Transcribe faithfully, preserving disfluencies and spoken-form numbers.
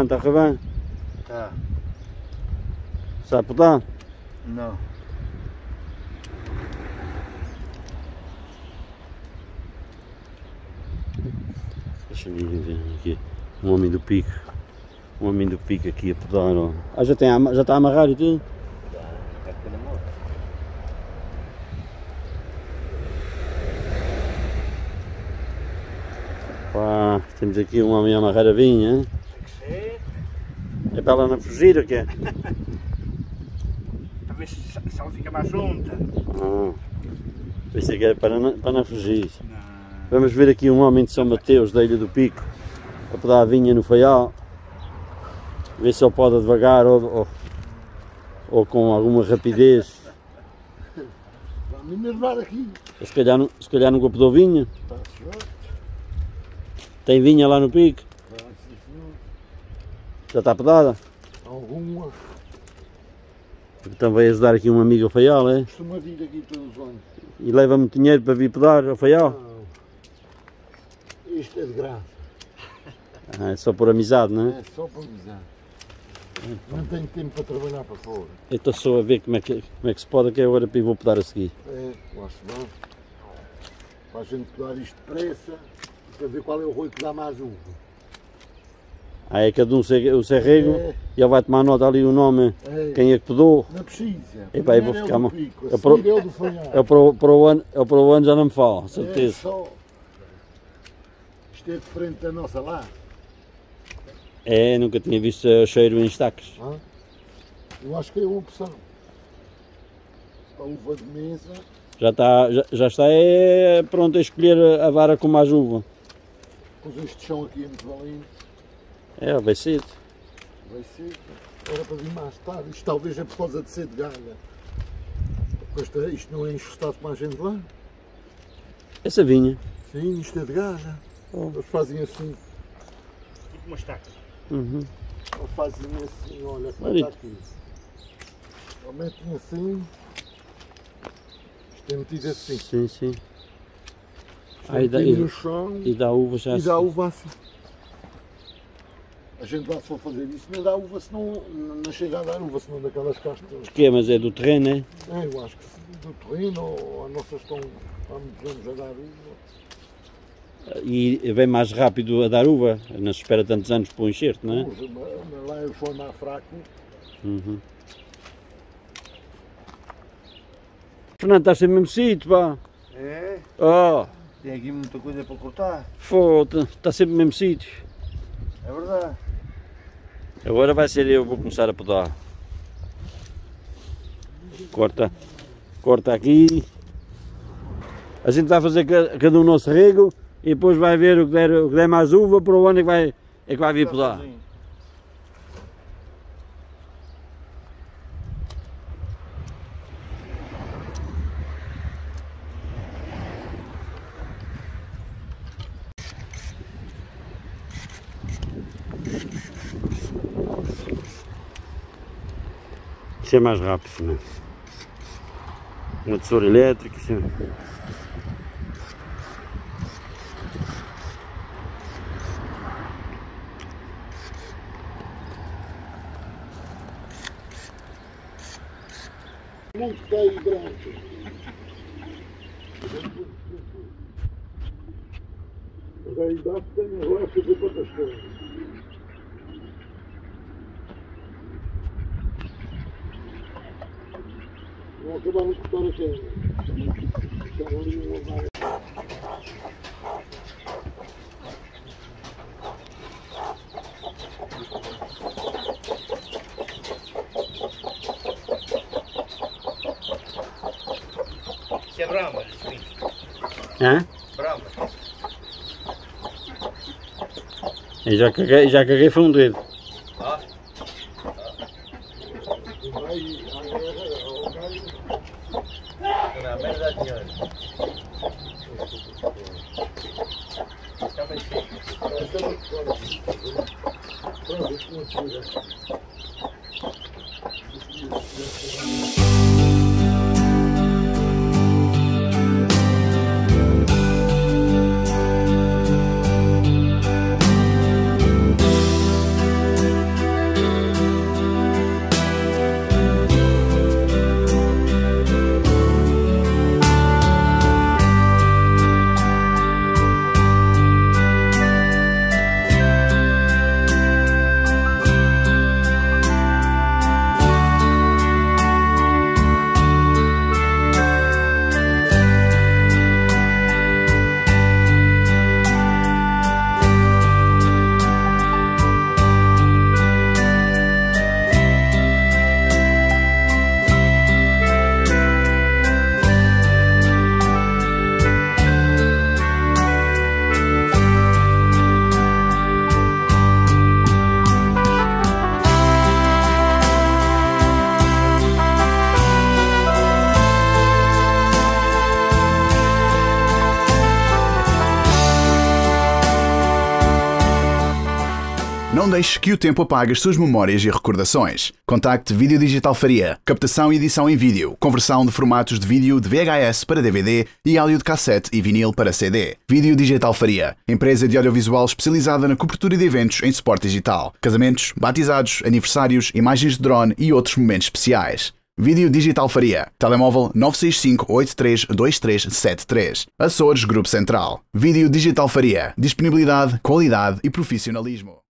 está a correr bem? Tá. Sabe podar? Não. Deixa-me ver aqui. Um homem do pico. Um homem do pico aqui a podar. Ó. Ah, já, tem, já está a amarrar e tudo? É que não morre. Pá, temos aqui um homem a amarrar a vinha. Hein? É para ela não fugir ou quê? Para ver se, se ela fica mais junta. Ah, pensei que era para não, para não fugir. Não. Vamos ver aqui um homem de São Mateus, da Ilha do Pico, a podar a vinha no Faial. Ver se ele pode devagar ou, ou, ou com alguma rapidez. Vamos me levar aqui. Se calhar, se calhar nunca podou vinha. Está certo. Tem vinha lá no Pico? Está, sim, senhor. Já está podada? Alguma. Então vai ajudar aqui um amigo ao Faial, é? Costuma vir aqui todos os anos. E leva muito dinheiro para vir podar ao Faial? Não. Isto é de graça. Ah, é só por amizade, não é? É só para avisar. Não tenho tempo para trabalhar para fora. Eu estou só a ver como é que, como é que se pode, que agora para ir vou podar a seguir. É, eu acho bem. Para a gente podar isto depressa, para ver qual é o rolo que dá mais uva. Ah, é cada um o serrego É. e ele vai tomar nota ali o nome, É. quem é que podou. Não precisa. Epá, eu vou Primeiro é o ficar do mal. Pico, a Eu pro- seguir é o do Faial. Eu para, o- para, o ano, eu para o ano já não me falo, É certeza. só. Isto é diferente da nossa lá. É, nunca tinha visto o cheiro em estacos. Hã? Eu acho que é uma opção. A uva de mesa. Já está, já, já está é, pronto a escolher a vara com mais uva. Pois este chão aqui é muito valente. É, vai ser. Vai ser. Era para vir mais tarde. Isto talvez é por causa de ser de galha. Porque isto, isto não é enxostado como a gente lá. Essa vinha. Sim, isto é de galha. Oh. Eles fazem assim. Tipo uma estaca. Uhum. Eles fazem assim, olha, como Olha. está aqui. Eles metem assim. Isto é metido assim. Sim, sim. Isto Ah, é e dá- metido e- no chão. E dá uva já E assim. dá uva assim. A gente lá se for fazer isso, não dá uva, senão não chega a dar uva, senão daquelas castas. Porquê? Mas é do terreno, é? É, eu acho que sim, do terreno, ou as nossas estão há muitos anos a dar uva. E vem mais rápido a dar uva, não se espera tantos anos para o enxerto, não é? Mas, mas lá eu sou mais fraco. Uhum. Fernando, estás sempre no mesmo sítio, pá. É? Oh, Tem aqui muita coisa para cortar. foda, está sempre no mesmo sítio. É verdade. Agora vai ser eu, vou começar a podar. Corta, corta aqui. A gente vai fazer ca- cada um o nosso rego e depois vai ver o que der, o que der mais uva, para o ano é que vai, é que vai vir podar. Sozinho. Isso é mais rápido, não é? Uma tesoura elétrica, isso é... Muito que está aí branco. Mas aí dá que tem agora a fazer quantas coisas. Não acabaram de cortar a queima. Estão ali uma vaga. Isso é brama, sim. Hã? Brama. Eu já caguei, já caguei foi um dedo. Ah, E vai à guerra, ao galho. não, mas dá dinheiro. Está bem feito. Esta é muito fora. Pronto, isto não tira. Não deixe que o tempo apague as suas memórias e recordações. Contacte Vídeo Digital Faria. Captação e edição em vídeo. Conversão de formatos de vídeo de V H S para D V D e áudio de cassete e vinil para C D. Vídeo Digital Faria. Empresa de audiovisual especializada na cobertura de eventos em suporte digital. Casamentos, batizados, aniversários, imagens de drone e outros momentos especiais. Vídeo Digital Faria. Telemóvel nove seis cinco, oito três dois três sete três. Açores Grupo Central. Vídeo Digital Faria. Disponibilidade, qualidade e profissionalismo.